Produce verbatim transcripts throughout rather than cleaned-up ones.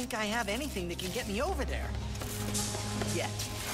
think I have anything that can get me over there. Yet.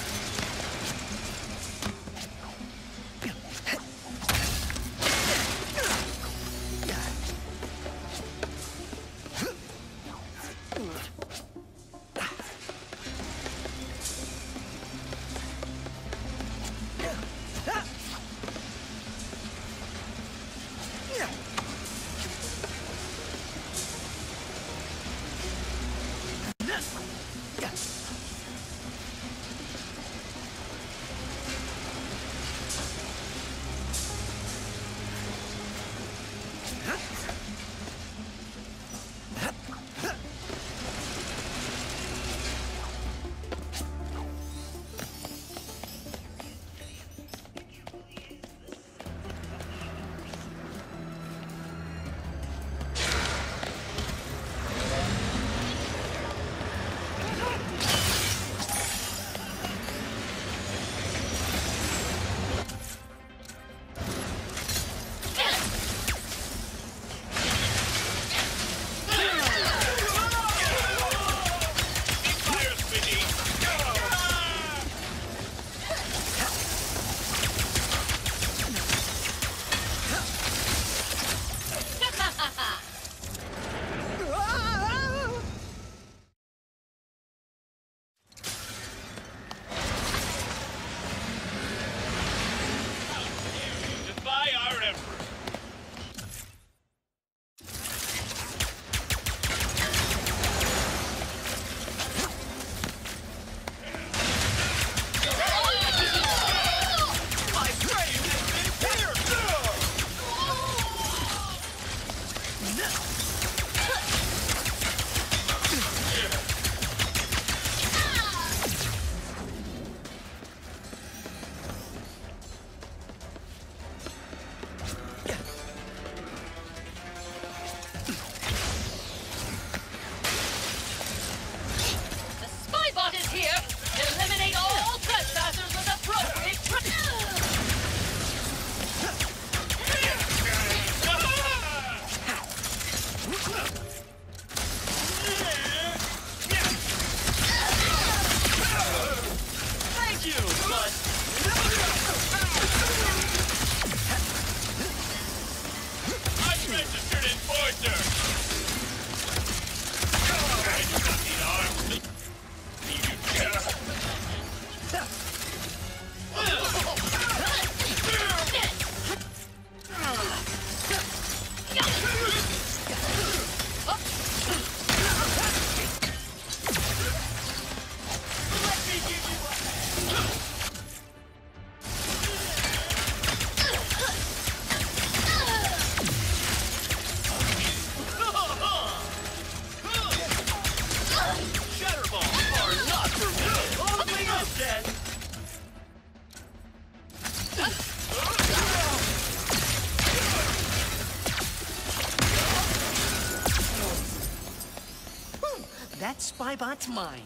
That Spybot's mine.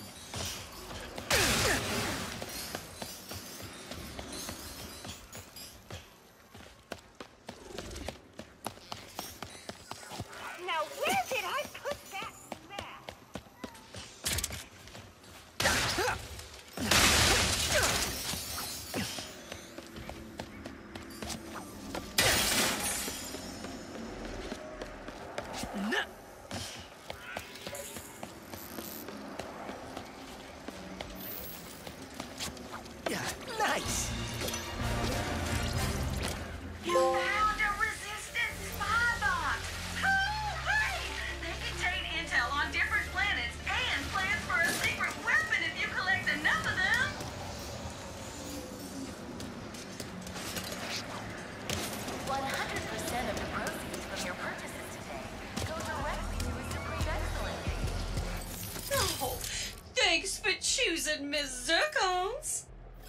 Now, where did I put that map? Nice! You found a resistant Spybot! Hooray! They contain intel on different planets and plans for a secret weapon if you collect enough of them! one hundred percent of the proceeds from your purchases today go directly to a Supreme Excellence. Oh, thanks for choosing Miss Zircons.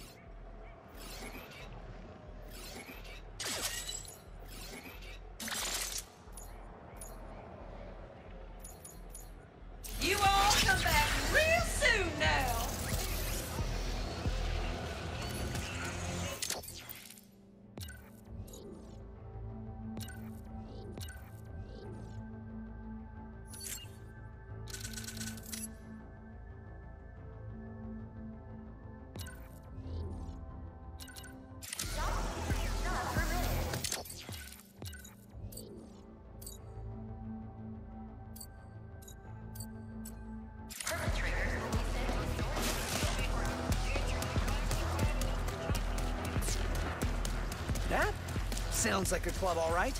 You all come back real soon now. sounds like a club, all right.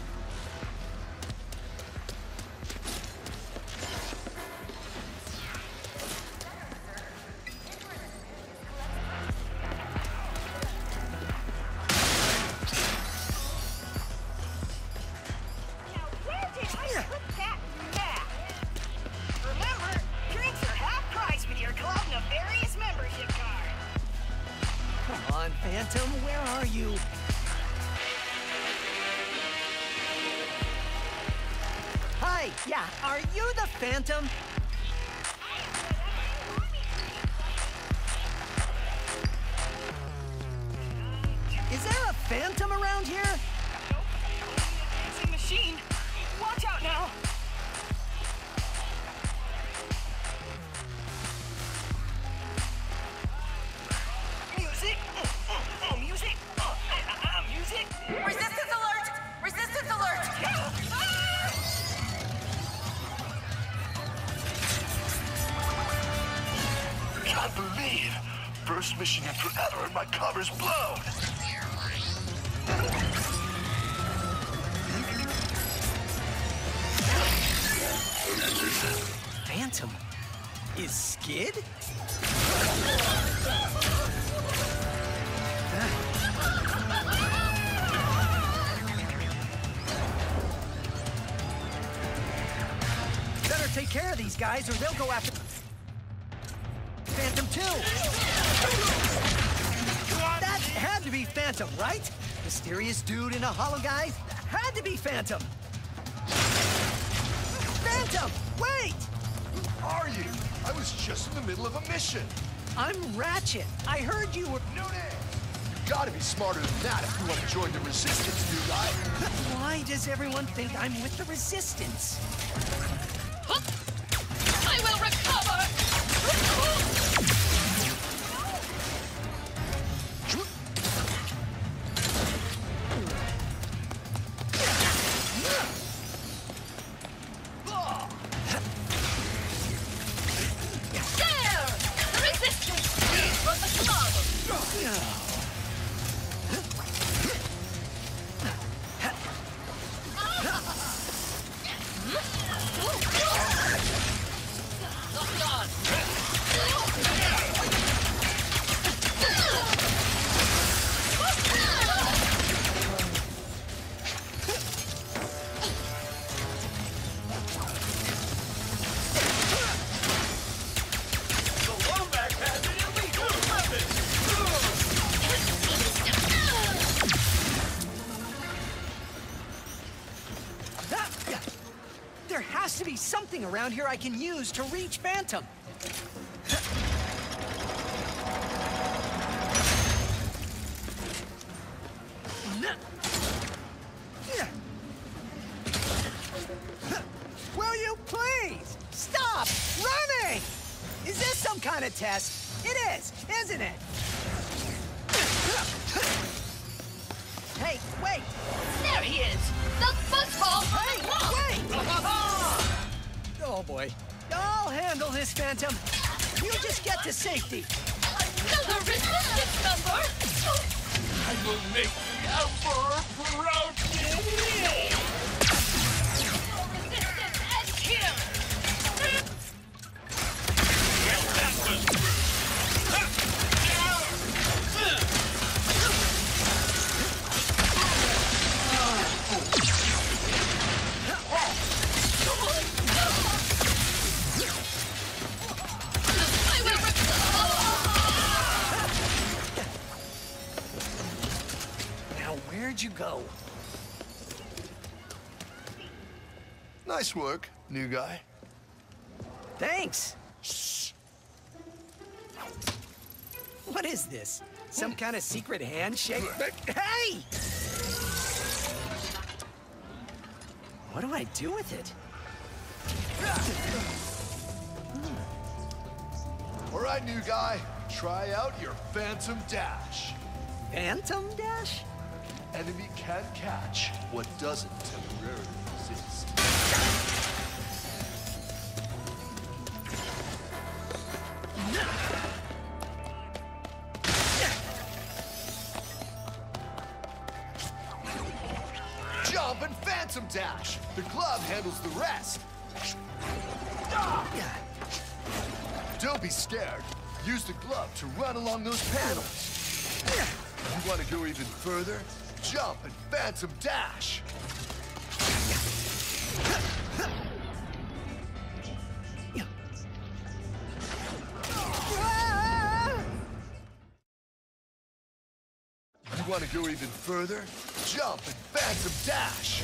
Remember, drinks are half price with your Club Nefarious membership card. Come on, Phantom, where are you? Hi, yeah, are you the Phantom? Is there a Phantom around here? Nope. Dancing machine. Watch out now. Music. Uh, uh, uh, music. Uh, uh, uh, music. Resistance alert! Resistance alert! Can't believe first mission in forever and my cover's blown. Phantom? Is Skid? Better take care of these guys or they'll go after Phantom too. That had to be Phantom, right? Mysterious dude in a hollow guy? Had to be Phantom. Phantom, wait! Who are you? I was just in the middle of a mission. I'm Ratchet. I heard you were... No names. You gotta be smarter than that if you want to join the Resistance, new guy. Why does everyone think I'm with the Resistance? I will recover! There! Resistance! From the club! There has to be something around here I can use to reach Phantom. Will you please stop running? Is this some kind of test? It is, isn't it? Hey, wait! There he is! The fuzzball from Hey, the club! wait! Oh boy. I'll handle this, Phantom. You just get to safety. Another resistance member! I will make the Emperor proud. Resistance and kill! Well, that was rude. I will recover! Now, where'd you go? Nice work, new guy. Thanks. What is this? Some kind of secret handshake? Hey! What do I do with it? All right, new guy. Try out your Phantom Dash. Phantom Dash? Enemy can't catch what doesn't temporarily resist. dash. The glove handles the rest. Don't be scared. Use the glove to run along those panels. You want to go even further? Jump and phantom dash. You want to go even further? Jump and phantom dash.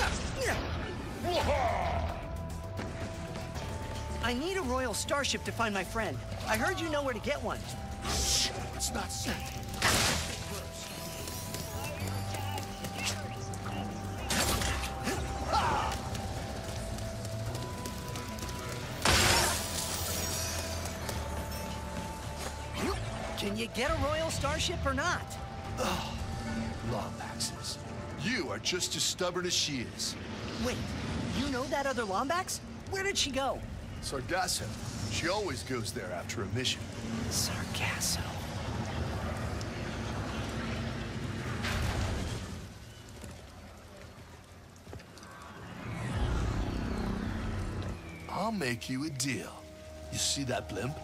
I need a royal starship to find my friend. I heard you know where to get one. Shh, it's not safe. Can you get a royal starship or not? Ugh, Lombaxes. You are just as stubborn as she is. Wait, you know that other Lombax? Where did she go? Sargasso. She always goes there after a mission. Sargasso. I'll make you a deal. You see that blimp?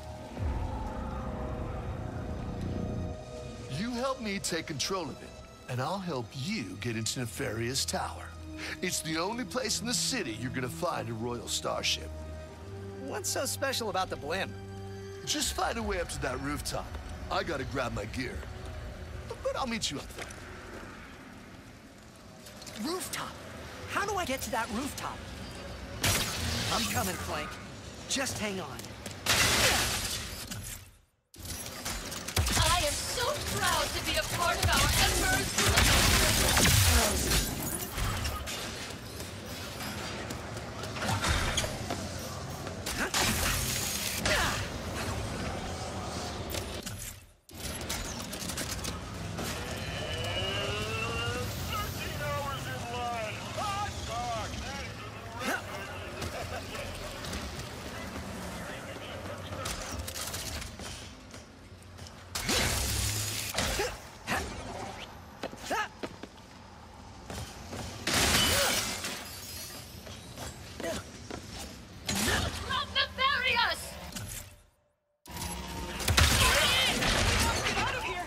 You help me take control of it, and I'll help you get into Nefarious Tower. It's the only place in the city you're gonna find a royal starship. What's so special about the blimp? Just find a way up to that rooftop. I gotta grab my gear. But I'll meet you up there. Rooftop? How do I get to that rooftop? I'm coming, Clank. Just hang on. I am so proud to be a part of our Emperor's group. Not Nefarious! Out of here!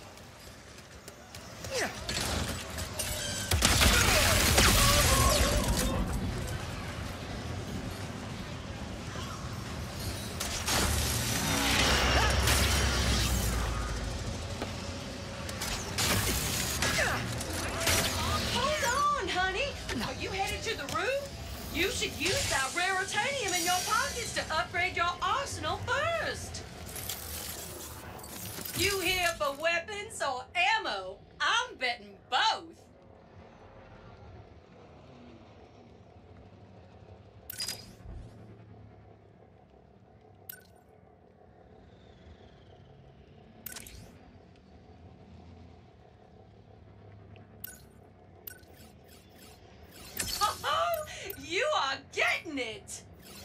Hold on, honey. Are you headed to the roof? You should use that raritanium in your pockets to upgrade your arsenal first. You here for weapons or ammo? I'm betting both. Oh, you are getting it.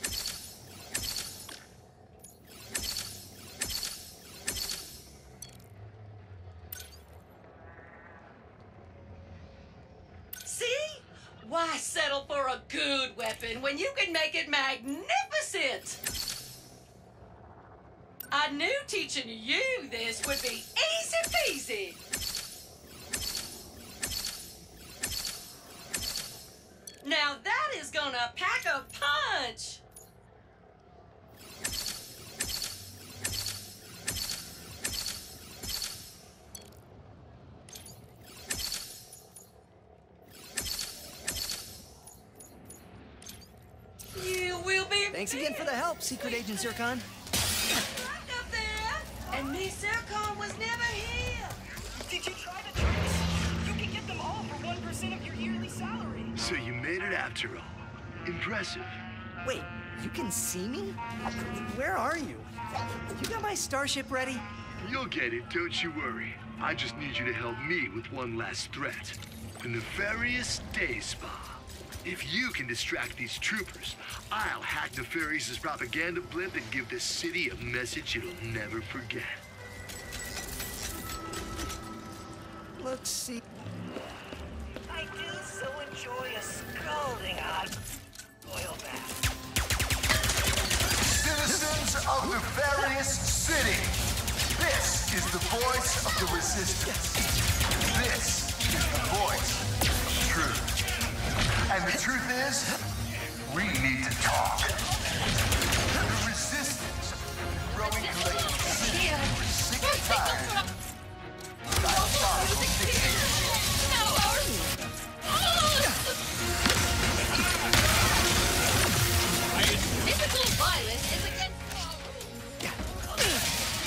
See? Why settle for a good weapon when you can make it magnificent? I knew teaching you this would be easy peasy. Now that is gonna pack a punch. You will be. Thanks again for the help, Secret Agent Zircon. Right up there. And Miss Zircon was never here. Did you try the tricks? You can get them all for one percent of your yearly salary. So you made it after all. Impressive. Wait, you can see me? Where are you? You got my starship ready? You'll get it, don't you worry. I just need you to help me with one last threat. The Nefarious Day Spa. If you can distract these troopers, I'll hack Nefarious's propaganda blimp and give this city a message it'll never forget. Let's see. I do so enjoy a skull sizzling hot oil bath. Citizens of Nefarious City, this is the voice of the resistance. This is the voice of truth. And the truth is, we need to talk. The resistance, growing collective city, we're sick and tired. Diabolical dictatorship. Physical violence is against all rules.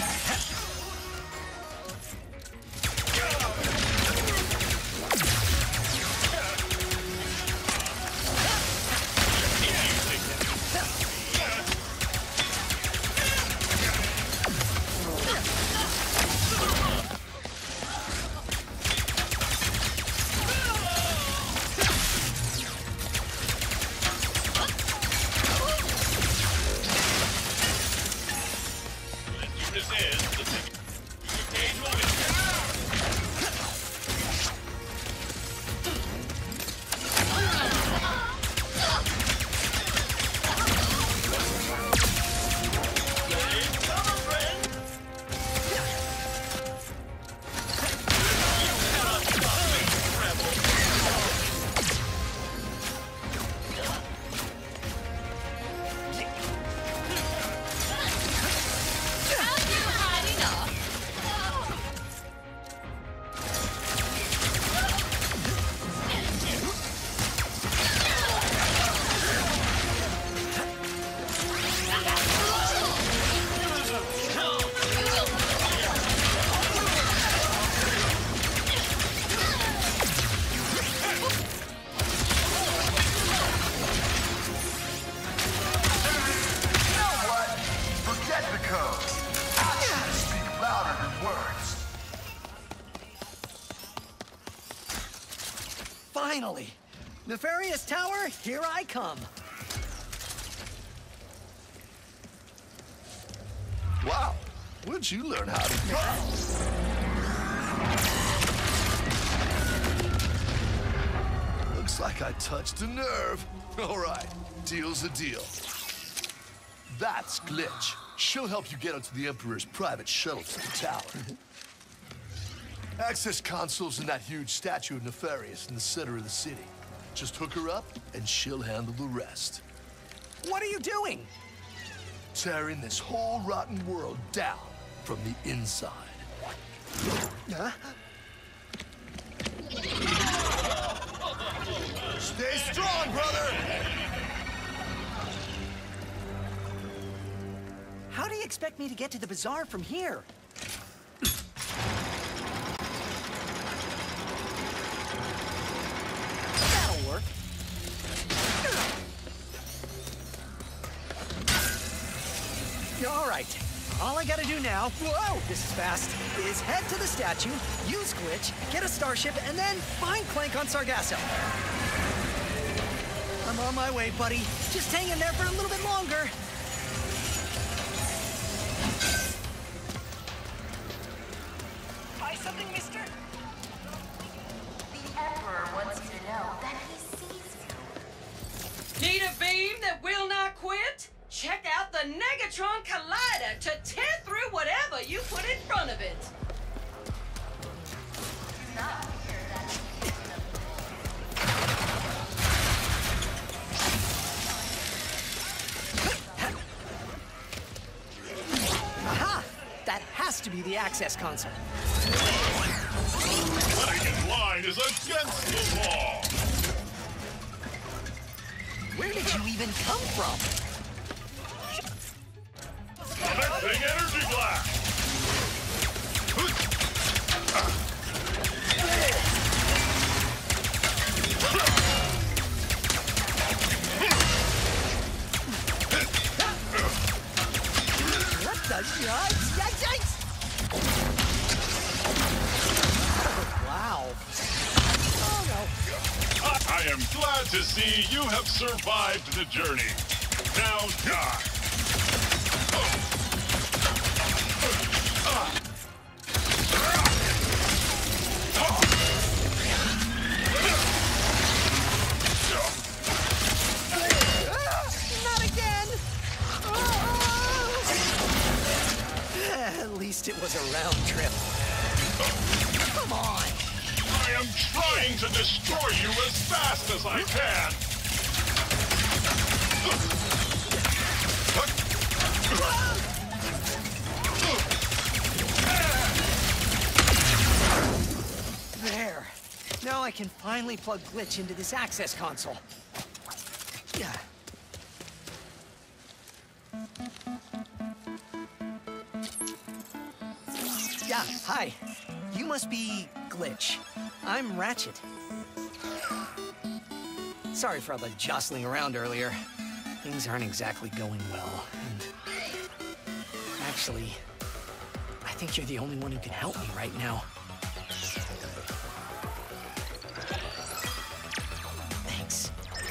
Finally! Nefarious Tower, here I come. Wow, where'd you learn how to go? Looks like I touched a nerve. All right, deal's a deal. That's Glitch. She'll help you get onto the Emperor's private shuttle to the tower. Access console's in that huge statue of Nefarious in the center of the city. Just hook her up, and she'll handle the rest. What are you doing? Tearing this whole rotten world down from the inside. Huh? Stay strong, brother! How do you expect me to get to the bazaar from here? That'll work. All right. All I gotta do now, whoa, this is fast, is head to the statue, use Glitch, get a starship, and then find Clank on Sargasso. I'm on my way, buddy. Just hang in there for a little bit longer. Buy something, mister? The Emperor wants you to know that he sees you. Need a beam that will not quit? Check out the Negatron Collider to tear through whatever you put in front of it. Do not fear that. Aha! That has to be the access console. Letting in line is against the law. Where did you even come from? Connecting energy blast. What the yikes? Yikes, yikes! Wow. Oh no. I am glad to see you have survived the journey. Now die. least it was a round trip. Come on! I am trying to destroy you as fast as I can! There. Now I can finally plug Glitch into this access console. Yeah. Yeah, hi. You must be Glitch. I'm Ratchet. Sorry for all the jostling around earlier. Things aren't exactly going well, and... Actually, I think you're the only one who can help me right now. Thanks.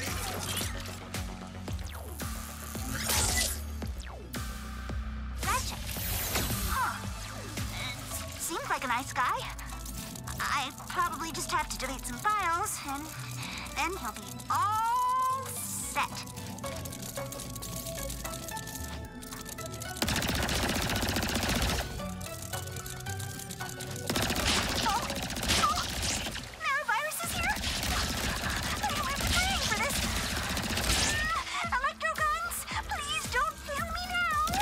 Ratchet. Huh. Seems like a nice guy. I probably just have to delete some files, and then he'll be all set. Oh, oh, Nefarious is here. I don't have the training for this. Uh, electro guns, please don't kill me now.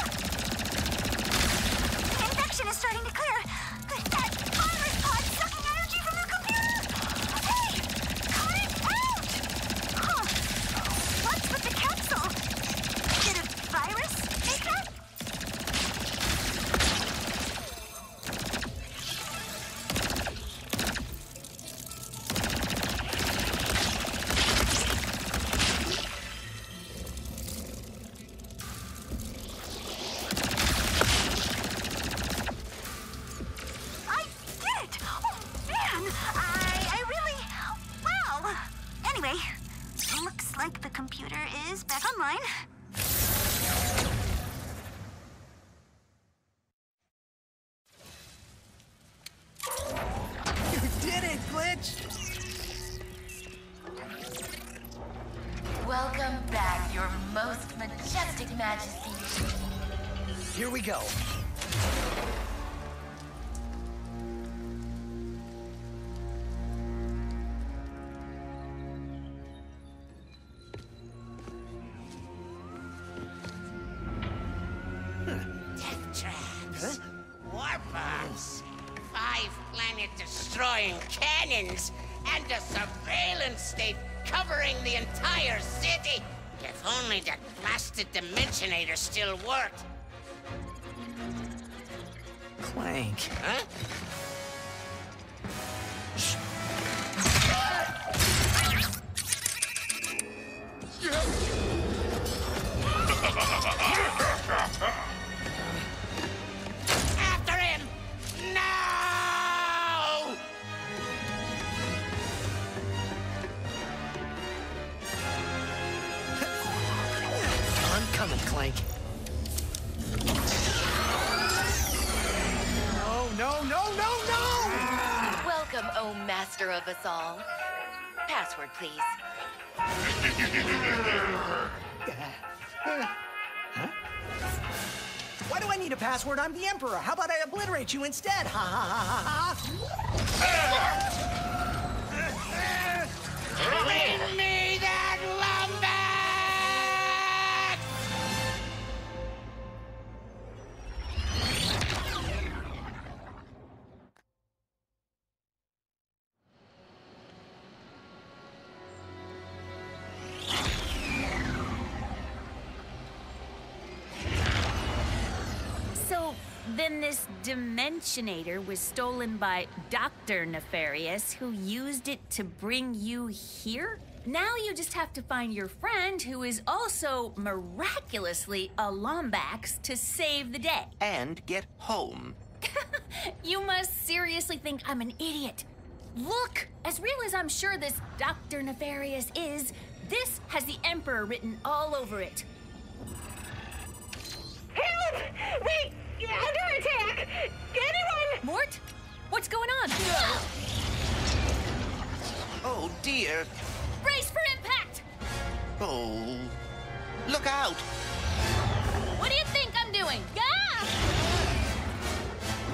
The infection is starting to clear. That virus pod sucking energy from the computer. Hey, cut it out. Huh. What's with the capsule? Did a virus make that? I did it! Oh, man! I, I really... Well... Anyway, looks like the computer is back online. You did it, Glitch! Welcome back, your most majestic majesty. Here we go. Death traps. Huh? Warbombs. Five planet-destroying cannons. And a surveillance state covering the entire city. If only that blasted Dimensionator still worked. Clank. Huh? After him! No! I'm coming, Clank. No, no, no, no, no! Welcome, oh master of us all. Password, please. Huh? Why do I need a password? I'm the Emperor. How about I obliterate you instead? Ha ha ha ha ha! Bring me that lumber! So, then this Dimensionator was stolen by Doctor Nefarious, who used it to bring you here? Now you just have to find your friend, who is also miraculously a Lombax, to save the day. And get home. You must seriously think I'm an idiot. Look, as real as I'm sure this Doctor Nefarious is, this has the Emperor written all over it. Help! Wait! Under attack! Anyone! Mort? What's going on? Oh, dear. Brace for impact! Oh. Look out! What do you think I'm doing? Ah!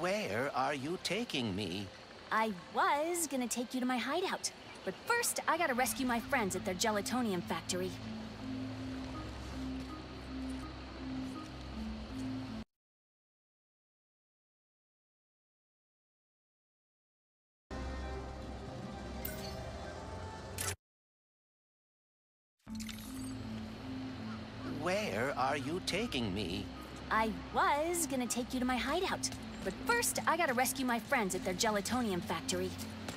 Where are you taking me? I was gonna take you to my hideout, but first I gotta rescue my friends at their gelatonium factory. Where are you taking me? I was gonna take you to my hideout, but first I gotta rescue my friends at their gelatonium factory.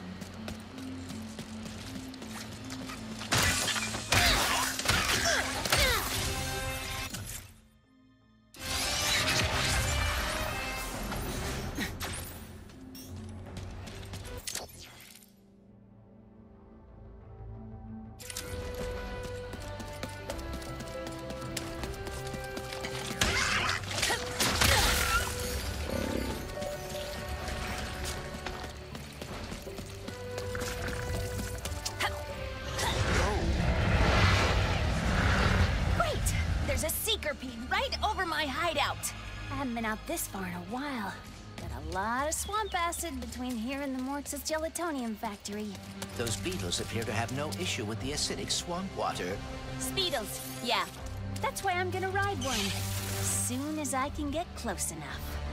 Right over my hideout. I haven't been out this far in a while. Got a lot of swamp acid between here and the Mortis gelatonium factory. Those beetles appear to have no issue with the acidic swamp water. Speedles, yeah. That's why I'm gonna ride one. As soon as I can get close enough.